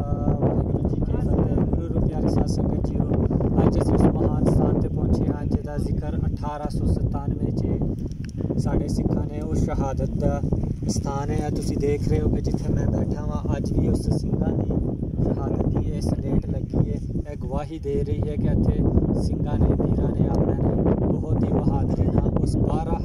खालसा वाहिगुरू जी की फतेह। गुरु प्यारे साथ संगत जीओ, अज असीं उस महान स्थान ते पहुंचे हाँ जिहदा जिक्र 1897 च साडे सिखां ने उस शहादत का स्थान है। तुसीं देख रहे हो कि जिथे मैं बैठा हाँ अज भी उस सिंघां दी शहादत की इस डेट लगी है। यह गवाही दे रही है कि इत्थे सिंघां ने वीरां ने अपने ने बहुत ही बहादरी नाल उस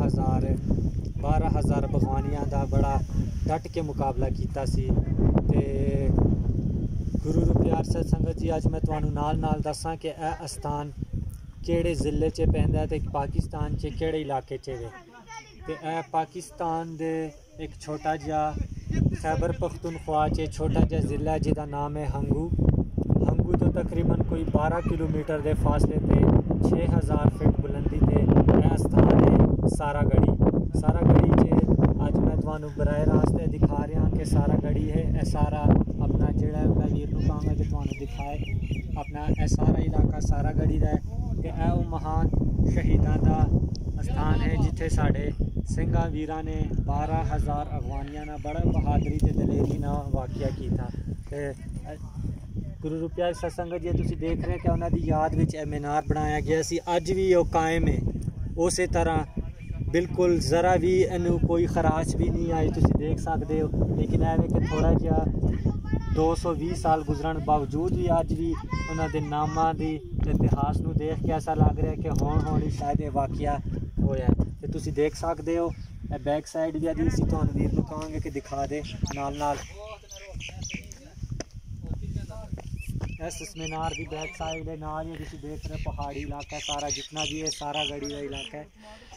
12,000 भगवानियां का बड़ा डट के मुकाबला किया सी। ते गुरु प्यार साध संगत जी, अज मैं तुहानू नाल दसां कि यह स्थान किहड़े जिले च पैंदा ते पाकिस्तान च किहड़े इलाके च है। ते यह पाकिस्तान दे एक छोटा जिहा खैबर पख्तूनख्वा च छोटा जिहा जिला है जिहदा नाम है हंगू। हंगू तो तकरीबन कोई 12 किलोमीटर के फासले पे 6000 फीट बुलंदी ते यह स्थान है सारागढ़ी। सारागढ़ी च अज मैं तुहानू बराह रास्त दिखा रहा कि सारागढ़ी है। यह सारा अपना जिहड़ा मैं वीर नूं कहांगा कि तुहानू दिखाए अपना यह सारा इलाका सारागढ़ी का है। ते यह वो महान शहीदां दा स्थान है जिथे साढ़े सिंघां वीरां ने 12,000 अगवानियां ना बड़ा बहादरी ते दलेरी ना वाकिया किया। गुरु प्यारे साध संगत जी, तुसीं देख रहे हैं कि उन्होंने याद में यह मीनार बनाया गया सी। अज भी वो कायम है उस तरह, बिल्कुल ज़रा भी इनू कोई खराश भी नहीं आई, तुसीं देख सकते हो। लेकिन है कि थोड़ा जिहा 220 साल गुजरन बावजूद भी अज भी उन्होंने नामां दी इतिहास नूं देख के ऐसा लग रहा है कि हुण ही शायद ये वाकिया होया। तो तुसीं देख सकते हो बैक साइड भी अभी असीं तुहानू वीर नूं कहांगे कि दिखा दे नाल इस मीनार की बैक साइड है नाल ही तुसीं देख रहे हो पहाड़ी इलाका सारा जितना भी है सारागढ़ी का इलाका है।